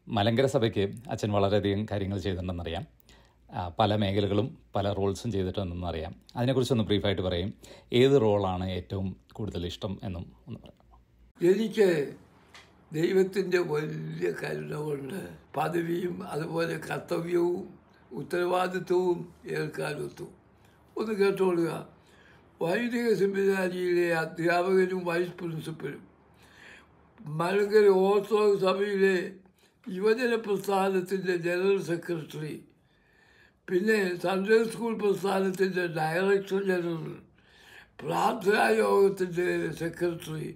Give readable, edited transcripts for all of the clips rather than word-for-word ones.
മലങ്കര സഭയ്ക്ക് അച്ഛൻ വളരെയധികം കാര്യങ്ങൾ ചെയ്തിട്ടുണ്ടെന്നറിയാം. പല മേഖലകളും പല റോൾസും ചെയ്തിട്ടുണ്ടെന്നറിയാം. അതിനെക്കുറിച്ചൊന്ന് ബ്രീഫായിട്ട് പറയും. ഏത് റോളാണ് ഏറ്റവും കൂടുതൽ ഇഷ്ടം എന്നും ഒന്ന് പറയാം. എനിക്ക് ദൈവത്തിൻ്റെ വലിയ കരുണ കൊണ്ട് പദവിയും അതുപോലെ കർത്തവ്യവും ഉത്തരവാദിത്വവും ഏൽക്കാനൊത്തു. ഒന്ന് കേട്ടോളുക. വൈദിക സെമിനാരിയിലെ അധ്യാപകനും വൈസ് പ്രിൻസിപ്പലും, മലങ്കര ഓർത്തഡോക്സ് സഭയിലെ യുവജന പ്രസ്ഥാനത്തിൻ്റെ ജനറൽ സെക്രട്ടറി, പിന്നെ സൺഡേ സ്കൂൾ പ്രസ്ഥാനത്തിൻ്റെ ഡയറക്ടർ ജനറൽ, പ്രാർത്ഥനാ യോഗത്തിൻ്റെ സെക്രട്ടറി,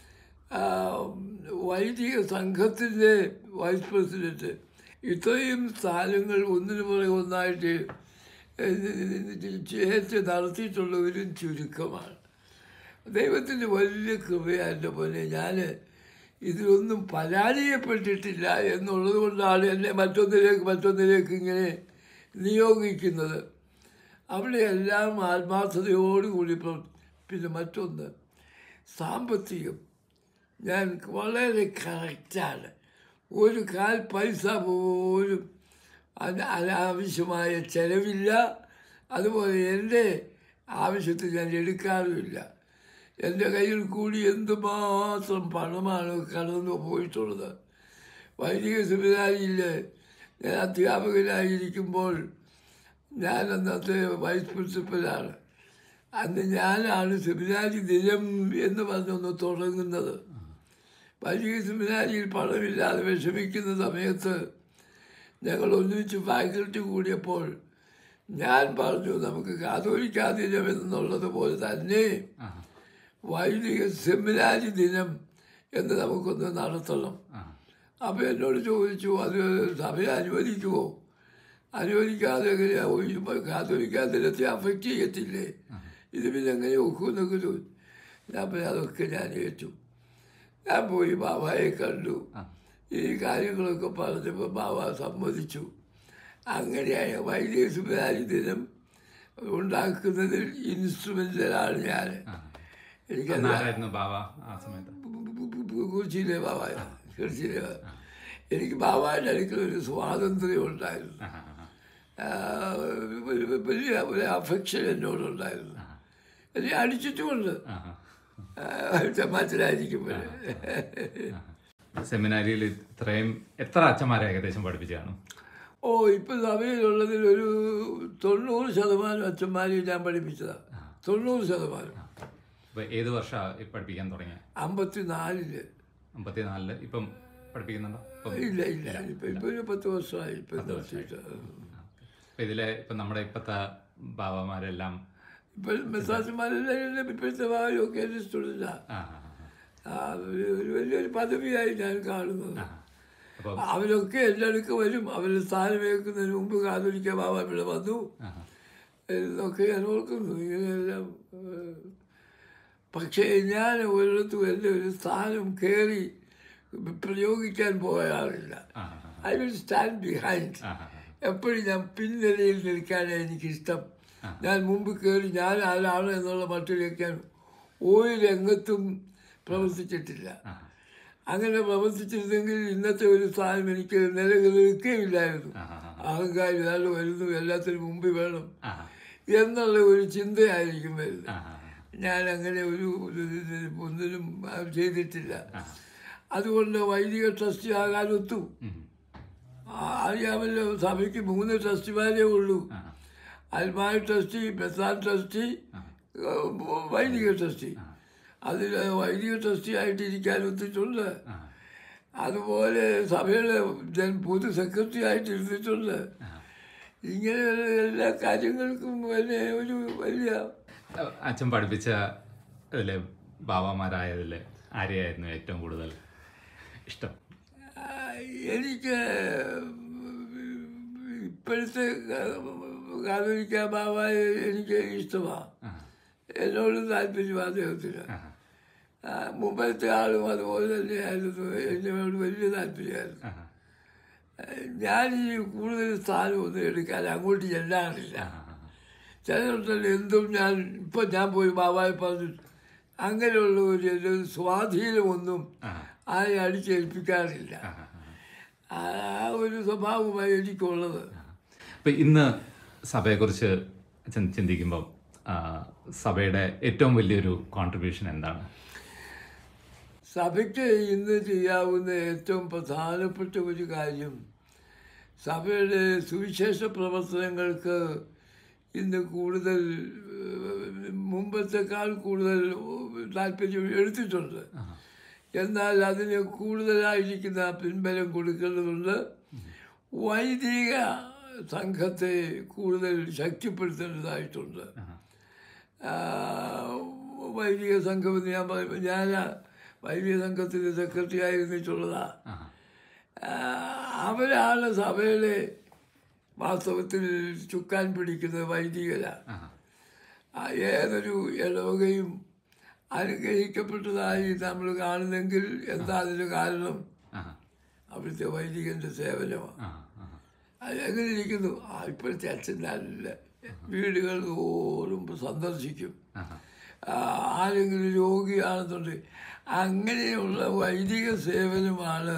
വൈദിക സംഘത്തിൻ്റെ വൈസ് പ്രസിഡൻറ്റ്, ഇത്രയും സ്ഥാനങ്ങൾ ഒന്നിനു പുറകെ ഒന്നായിട്ട് നടത്തിയിട്ടുള്ളവരും ചുരുക്കമാണ്. ദൈവത്തിൻ്റെ വലിയ കൃപയാൻ്റെ പോലെ ഞാൻ ഇതിലൊന്നും പരാജയപ്പെട്ടിട്ടില്ല എന്നുള്ളത് കൊണ്ടാണ് എന്നെ മറ്റൊന്നിലേക്ക് ഇങ്ങനെ നിയോഗിക്കുന്നത്. അവിടെ എല്ലാം ആത്മാർത്ഥതയോടുകൂടി പിന്നെ മറ്റൊന്ന് സാമ്പത്തികം. ഞാൻ വളരെ കറക്റ്റാണ്. ഒരു കാൽ പൈസ പോലും അനാവശ്യമായ ചിലവില്ല. അതുപോലെ എൻ്റെ ആവശ്യത്തിൽ ഞാൻ എടുക്കാറുമില്ല. എൻ്റെ കയ്യിൽ കൂടി എന്തുമാത്രം പണമാണ് കടന്നു പോയിട്ടുള്ളത്. വൈദിക സെമിനാരിയിൽ ഞാൻ അധ്യാപകനായിരിക്കുമ്പോൾ ഞാൻ അന്നത്തെ വൈസ് പ്രിൻസിപ്പലാണ്. അന്ന് ഞാനാണ് സെമിനാരി ദിനം എന്ന് പറഞ്ഞൊന്ന് തുടങ്ങുന്നത്. വൈദിക സെമിനാരിയിൽ പണമില്ലാതെ വിഷമിക്കുന്ന സമയത്ത് ഞങ്ങൾ ഒന്നിച്ച് ഫാക്കൽറ്റി കൂടിയപ്പോൾ ഞാൻ പറഞ്ഞു, നമുക്ക് കാതോലിക്കാ ദിനം എന്നുള്ളത് പോലെ തന്നെ വൈദിക സെമിനാരി ദിനം എന്ന് നമുക്കൊന്ന് നടത്തണം. അപ്പോൾ എന്നോട് ചോദിച്ചു, അത് സഭ അനുവദിക്കുമോ? അനുവദിക്കാതെ എങ്ങനെയാണ് കാതോലിക്കാ ദിനത്തെ അഫക്റ്റ് ചെയ്യത്തില്ലേ? ഇത് പിന്നെ എങ്ങനെ ഒക്കുമെന്നൊക്കെ ചോദിച്ചു. ഞാൻ പിന്നെ അതൊക്കെ ഞാൻ ഏറ്റു. ഞാൻ പോയി ബാബായെ കണ്ടു. ഈ കാര്യങ്ങളൊക്കെ പറഞ്ഞപ്പോൾ ബാബ സമ്മതിച്ചു. അങ്ങനെയായ വൈദിക സെമിനാരി ദിനം ഉണ്ടാക്കുന്നതിൽ ഇൻസ്ട്രുമെൻ്റലാണ് ഞാൻ. കുറിച്ചിയിലെ ബാബായ എനിക്ക് ബാബായുടെ അടുക്കളൊരു സ്വാതന്ത്ര്യം ഉണ്ടായിരുന്നു. വലിയ ഒരു അഫെക്ഷൻ എന്നോടുണ്ടായിരുന്നു. എന്നെ അടിച്ചിട്ടുമുണ്ട് ചമാച്ചനായിരിക്കുമ്പോൾ. സെമിനാരിയിൽ ഇത്രയും എത്ര അച്ഛന്മാരെ ഏകദേശം പഠിപ്പിച്ചാണ്? ഇപ്പം സഭയിലുള്ളതിൽ ഒരു 90% അച്ഛന്മാരെ ഞാൻ പഠിപ്പിച്ചതാണ്. 90%. ഏത് വർഷമാണ് പഠിപ്പിക്കാൻ തുടങ്ങിയത്? 54 ഇപ്പം പഠിപ്പിക്കുന്നുണ്ടോ? ഇല്ല ഇപ്പം ഒരു 10 വർഷമായി. ഇതിലെ ഇപ്പം നമ്മുടെ ഇപ്പോഴത്തെ ബാബാമാരെല്ലാം ഇപ്പം മെസ്സാജന്മാരെല്ലാം ഇപ്പോഴത്തെ ബാബയൊക്കെ എൻ്റെ സ്റ്റുഡൻ്റാണ്. ഒരു വലിയൊരു പദവിയായി ഞാൻ കാണുന്നത്. അവരൊക്കെ എൻ്റെ അടുക്ക് വരും. അവരുടെ സ്ഥാനമേൽക്കുന്നതിന് മുമ്പ് കാതോലിക്ക ബാബ ഇവിടെ വന്നു എന്നൊക്കെ ഞാൻ ഓർക്കുന്നു. ഇങ്ങനെയെല്ലാം. പക്ഷേ ഞാൻ ഒരിടത്തും എൻ്റെ ഒരു സ്ഥാനം കയറി പ്രയോഗിക്കാൻ പോകാറില്ല. I will stand behind. എപ്പോഴും ഞാൻ പിൻനിരയിൽ നിൽക്കാനാണ് എനിക്കിഷ്ടം. ഞാൻ മുമ്പ് കയറി ഞാൻ ആരാണ് എന്നുള്ള മട്ടിലേക്കാൻ ഒരു രംഗത്തും പ്രവർത്തിച്ചിട്ടില്ല. അങ്ങനെ പ്രവർത്തിച്ചിരുന്നെങ്കിൽ ഇന്നത്തെ ഒരു സ്ഥാനം എനിക്ക് നിലനിൽക്കുകയില്ലായിരുന്നു. അഹങ്കാരി ഒരാൾ വരുന്നു, എല്ലാത്തിനും മുമ്പിൽ വേണം എന്നുള്ള ഒരു ചിന്തയായിരിക്കും വരുന്നത്. ഞാൻ അങ്ങനെ ഒന്നിനും ചെയ്തിട്ടില്ല. അതുകൊണ്ട് വൈദിക ട്രസ്റ്റി ആകാനൊത്തു. അറിയാമല്ലോ, സഭയ്ക്ക് 3 ട്രസ്റ്റിമാരേ ഉള്ളൂ. അൽമായ ട്രസ്റ്റി, മെത്രാൻ ട്രസ്റ്റി, വൈദിക ട്രസ്റ്റി. അതിൽ വൈദിക ട്രസ്റ്റി ആയിട്ടിരിക്കാൻ ഒത്തിട്ടുണ്ട്. അതുപോലെ സഭയുടെ പൊതു സെക്രട്ടറി ആയിട്ടിരുന്നിട്ടുണ്ട്. ഇങ്ങനെ എല്ലാ കാര്യങ്ങൾക്കും പിന്നെ ഒരു വലിയ അച്ഛൻ പഠിപ്പിച്ച ഇതിലെ ബാബാമാരായതിൽ ആരെയായിരുന്നു ഏറ്റവും കൂടുതൽ ഇഷ്ടം? എനിക്ക് ഇപ്പോഴത്തെ കാതോലിക്ക ബാബായെ എനിക്ക് ഇഷ്ടമാണ്. എന്നോടും താല്പര്യം അദ്ദേഹത്തിന്. മുമ്പത്തെ ആളും അതുപോലെ തന്നെയായിരുന്നു. എന്നോട് വലിയ താല്പര്യമായിരുന്നു. ഞാൻ ഈ കൂടുതൽ സ്ഥാനമൊന്നും എടുക്കാൻ അങ്ങോട്ട് ചെല്ലാറില്ല. ചിലരുണ്ടല്ലോ എന്തും ഇപ്പം ഞാൻ പോയി ബാബായെ പറഞ്ഞു അങ്ങനെയുള്ള ഒരു സ്വാധീനമൊന്നും ആരെ അടിച്ചേൽപ്പിക്കാറില്ല. ആ ഒരു സ്വഭാവമായി എനിക്കുള്ളത്. അപ്പം ഇന്ന് സഭയെക്കുറിച്ച് ചിന്തിക്കുമ്പം സഭയുടെ ഏറ്റവും വലിയൊരു കോൺട്രിബ്യൂഷൻ എന്താണ്? സഭയ്ക്ക് ഇന്ന് ചെയ്യാവുന്ന ഏറ്റവും പ്രധാനപ്പെട്ട ഒരു കാര്യം, സഭയുടെ സുവിശേഷ പ്രവർത്തനങ്ങൾക്ക് ഇന്ന് കൂടുതൽ മുമ്പത്തെക്കാൾ കൂടുതൽ താല്പര്യം എടുത്തിട്ടുണ്ട്. എന്നാൽ അതിന് കൂടുതലായിരിക്കുന്ന പിൻബലം കൊടുക്കേണ്ടതുണ്ട്. വൈദിക സംഘത്തെ കൂടുതൽ ശക്തിപ്പെടുത്തേണ്ടതായിട്ടുണ്ട്. വൈദിക സംഘം എന്ന് ഞാൻ പറയുമ്പോൾ ഞാൻ വൈദിക സംഘത്തിൻ്റെ സെക്രട്ടറി ആയിരുന്നിട്ടുള്ളതാണ്. അവരാണ് സഭയുടെ വാസ്തവത്തിൽ ചുക്കാൻ പിടിക്കുന്നത് വൈദികരാണ്. ഏതൊരു ഇടവകയും അനുഗ്രഹിക്കപ്പെട്ടതായി നമ്മൾ കാണുന്നെങ്കിൽ എന്താ അതിന് കാരണം? അവിടുത്തെ വൈദികൻ്റെ സേവനമാണ്. അതെങ്ങനെ ഇരിക്കുന്നു? ഇപ്പോഴത്തെ അച്ഛന്മാരില്ല, വീടുകൾ തോറും സന്ദർശിക്കും. ആരെങ്കിലും രോഗിയാണെന്നുണ്ട്, അങ്ങനെയുള്ള വൈദിക സേവനമാണ്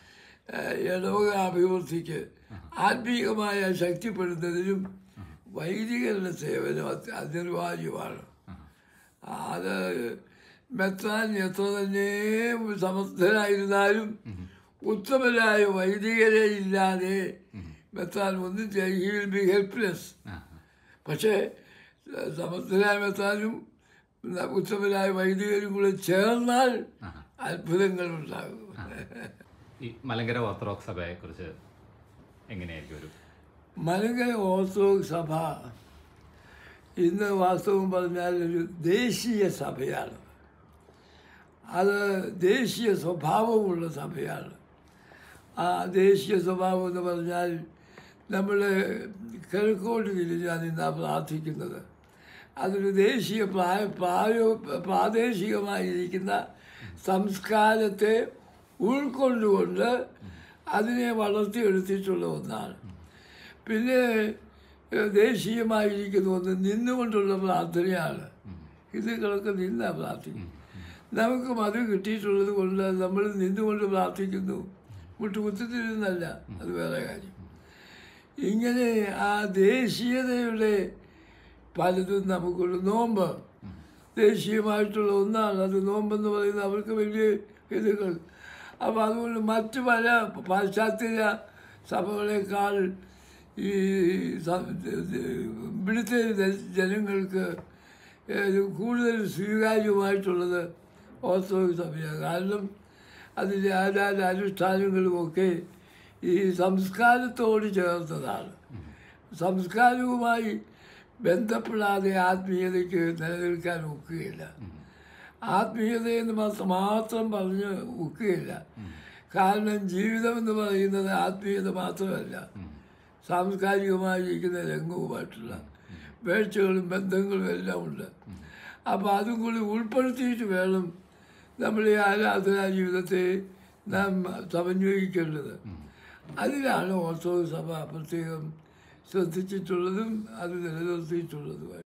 ഇടവക അഭിവൃദ്ധിക്ക് ആത്മീയമായ ശക്തിപ്പെടുന്നതിനും വൈദികരുടെ സേവനം അനിവാര്യമാണ്. അത് മെത്രാൻ എത്ര തന്നെ സമർത്ഥനായിരുന്നാലും ഉത്തമരായ വൈദികരെ ഇല്ലാതെ മെത്രാൻ ഒന്നും ചെയ്യും. He will be helpless. പക്ഷേ സമർത്ഥനായ മെത്രാനും ഉത്തമരായ വൈദികരും കൂടെ ചേർന്നാൽ അത്ഭുതങ്ങൾ ഉണ്ടാകും. ഈ മലങ്കര ഓർത്തഡോക്സ് സഭയെക്കുറിച്ച് എങ്ങനെയായിരിക്കും ഒരു? മലങ്കര ഓർത്തഡോക്സ് സഭ ഇന്ന് വാസ്തവം പറഞ്ഞാൽ ഒരു ദേശീയ സഭയാണ്. അത് ദേശീയ സ്വഭാവമുള്ള സഭയാണ്. ആ ദേശീയ സ്വഭാവം എന്ന് പറഞ്ഞാൽ നമ്മൾ കിഴക്കോട്ട് തിരിഞ്ഞാൽ നിന്നാണ് പ്രാർത്ഥിക്കുന്നത്. അതൊരു ദേശീയ പ്രാദേശികമായിരിക്കുന്ന സംസ്കാരത്തെ ഉൾക്കൊണ്ടുകൊണ്ട് അതിനെ വളർത്തിയെടുത്തിട്ടുള്ള ഒന്നാണ്. പിന്നെ ദേശീയമായിരിക്കുന്ന ഒന്ന് നിന്നുകൊണ്ടുള്ള പ്രാർത്ഥനയാണ്. ഹിന്ദുക്കളൊക്കെ നിന്നാണ് പ്രാർത്ഥിക്കുന്നത്. നമുക്കും അത് കിട്ടിയിട്ടുള്ളത് കൊണ്ട് നമ്മൾ നിന്നുകൊണ്ട് പ്രാർത്ഥിക്കുന്നു, മുട്ടുകുത്തിരുന്നല്ല, അത് വേറെ കാര്യം. ഇങ്ങനെ ആ ദേശീയതയുടെ പലതും നമുക്കുള്ള നോമ്പ് ദേശീയമായിട്ടുള്ള ഒന്നാണ്. അത് നോമ്പെന്ന് പറയുന്നത് അവർക്ക് വലിയ ഹിന്ദുക്കൾ. അപ്പോൾ അതുകൊണ്ട് മറ്റു പല പാശ്ചാത്യ സഭകളെക്കാൾ ഈ ഇവിടുത്തെ ജനങ്ങൾക്ക് കൂടുതൽ സ്വീകാര്യമായിട്ടുള്ളത് ഓർത്തഡോക്സ് സഭയാണ്. കാരണം അതിൻ്റെ അനുഷ്ഠാനങ്ങളുമൊക്കെ ഈ സംസ്കാരത്തോട് ചേർന്നതാണ്. സംസ്കാരവുമായി ബന്ധപ്പെടാതെ ആത്മീയതയ്ക്ക് നിലനിൽക്കാൻ ഒക്കുകയില്ല. ആത്മീയതയെന്ന് മാത്രം പറഞ്ഞ് ഒക്കുകയില്ല. കാരണം ജീവിതമെന്ന് പറയുന്നത് ആത്മീയത മാത്രമല്ല, സാംസ്കാരികമായിരിക്കുന്ന രംഗവുമായിട്ടുള്ള വേഴ്ചകളും ബന്ധങ്ങളും എല്ലാം ഉണ്ട്. അപ്പോൾ അതും കൂടി ഉൾപ്പെടുത്തിയിട്ട് വേണം നമ്മുടെ ആരാധനാ ജീവിതത്തെ നാം സമന്വയിക്കേണ്ടത്. അതിലാണ് ഓർത്തഡോക്സ് സഭ പ്രത്യേകം ശ്രദ്ധിച്ചിട്ടുള്ളതും അത് നിലനിർത്തിയിട്ടുള്ളതുമായി.